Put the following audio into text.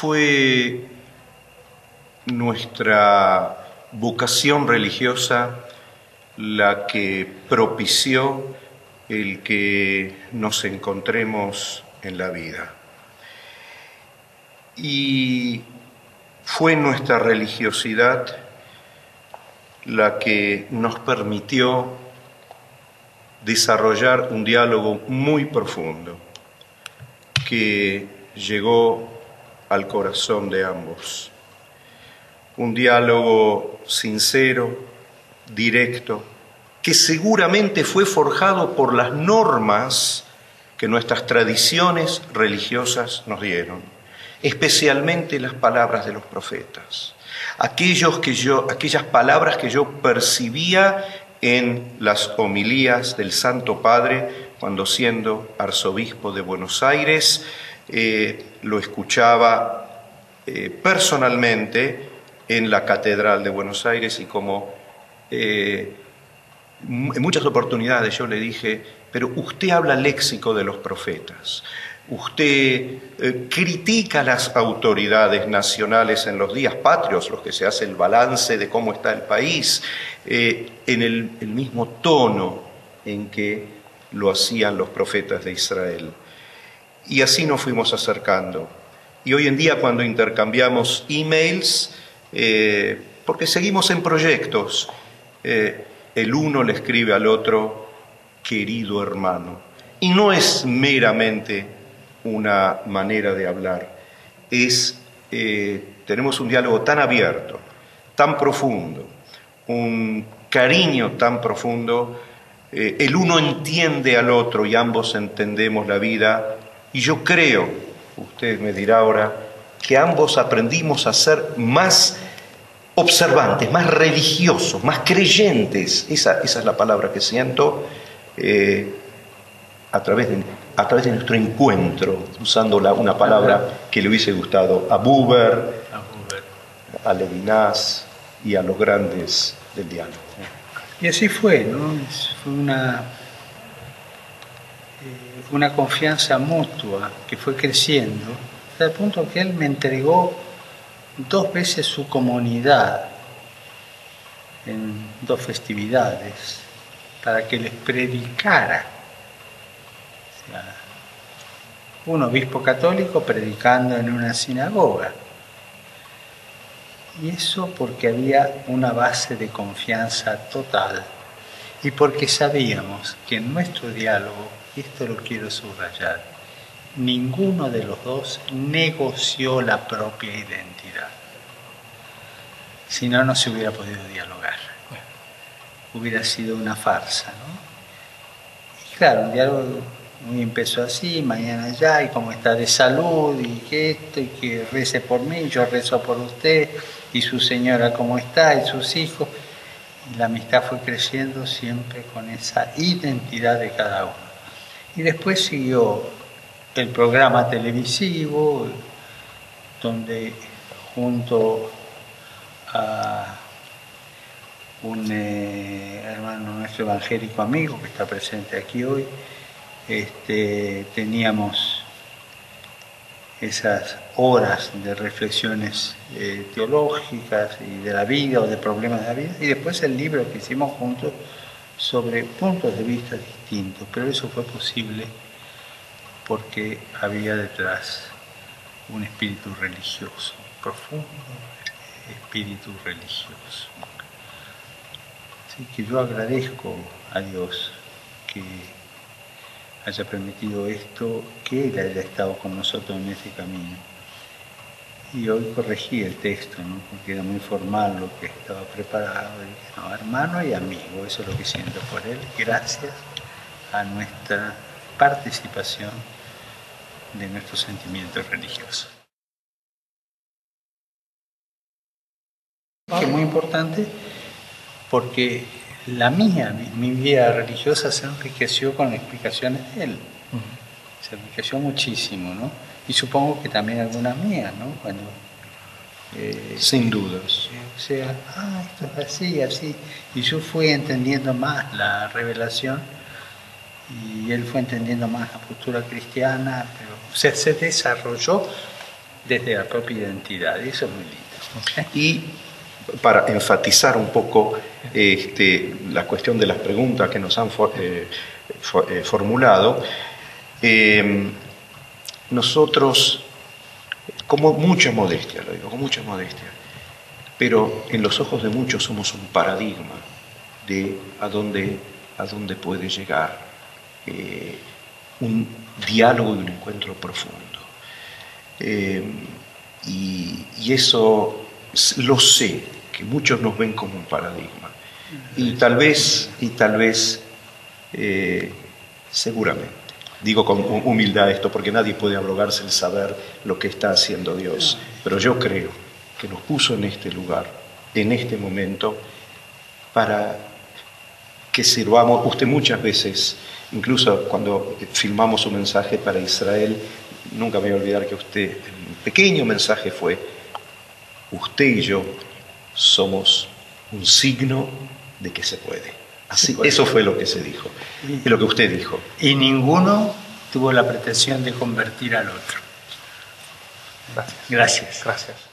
fue nuestra vocación religiosa la que propició el que nos encontremos en la vida. Y fue nuestra religiosidad la que nos permitió desarrollar un diálogo muy profundo que llegó al corazón de ambos. Un diálogo sincero, directo, que seguramente fue forjado por las normas que nuestras tradiciones religiosas nos dieron, especialmente las palabras de los profetas, aquellas palabras que yo percibía en las homilías del Santo Padre cuando, siendo arzobispo de Buenos Aires, lo escuchaba personalmente en la Catedral de Buenos Aires, y como en muchas oportunidades yo le dije: pero usted habla léxico de los profetas, usted critica a las autoridades nacionales en los días patrios, los que se hace el balance de cómo está el país, en el mismo tono en que lo hacían los profetas de Israel. Y así nos fuimos acercando. Y hoy en día, cuando intercambiamos emails, porque seguimos en proyectos, el uno le escribe al otro: querido hermano. Y no es meramente una manera de hablar, tenemos un diálogo tan abierto, tan profundo, un cariño tan profundo, el uno entiende al otro y ambos entendemos la vida, y yo creo, usted me dirá ahora, que ambos aprendimos a ser más observantes, más religiosos, más creyentes, esa es la palabra que siento, a través de nuestro encuentro, usando una palabra que le hubiese gustado a Buber, a Levinas y a los grandes del diálogo. Y así fue, ¿no? Fue una confianza mutua que fue creciendo, hasta el punto que él me entregó 2 veces su comunidad en 2 festividades para que les predicara. O sea, un obispo católico predicando en una sinagoga. Y eso porque había una base de confianza total, y porque sabíamos que en nuestro diálogo, y esto lo quiero subrayar, ninguno de los dos negoció la propia identidad. Si no, no se hubiera podido dialogar. Hubiera sido una farsa, ¿no? Y claro, un diálogo hoy empezó así, mañana ya, y cómo está de salud, y que esto, y que rece por mí, yo rezo por usted, y su señora cómo está, y sus hijos. Y la amistad fue creciendo siempre con esa identidad de cada uno. Y después siguió el programa televisivo, donde junto a un hermano nuestro evangélico amigo que está presente aquí hoy, teníamos esas horas de reflexiones teológicas y de la vida o de problemas de la vida, y después el libro que hicimos juntos sobre puntos de vista distintos, pero eso fue posible porque había detrás un espíritu religioso, profundo espíritu religioso. Así que yo agradezco a Dios que haya permitido esto, que Él haya estado con nosotros en ese camino. Y hoy corregí el texto, ¿no? Porque era muy formal lo que estaba preparado. Y dije, no, hermano y amigo, eso es lo que siento por Él, gracias a nuestra participación de nuestros sentimientos religiosos. Que es muy importante porque mi vida religiosa se enriqueció con las explicaciones de él. Se enriqueció muchísimo, ¿no? Y supongo que también algunas mías, ¿no? Cuando, sin dudas. O sea, esto es así, así. Y yo fui entendiendo más la revelación y él fue entendiendo más la postura cristiana, pero o sea, se desarrolló desde la propia identidad. Y eso es muy lindo. Y para enfatizar un poco la cuestión de las preguntas que nos han formulado, nosotros, como mucha modestia, lo digo, con mucha modestia, pero en los ojos de muchos somos un paradigma de a dónde puede llegar un diálogo y un encuentro profundo. Y eso lo sé, que muchos nos ven como un paradigma. Y tal vez, seguramente, digo con humildad esto, porque nadie puede abrogarse el saber lo que está haciendo Dios, pero yo creo que nos puso en este lugar, en este momento, para que sirvamos. Usted muchas veces, incluso cuando filmamos un mensaje para Israel, nunca me voy a olvidar que usted, un pequeño mensaje fue: usted y yo somos un signo de que se puede. Así, eso fue lo que se dijo, y lo que usted dijo. Y ninguno tuvo la pretensión de convertir al otro. Gracias. Gracias. Gracias.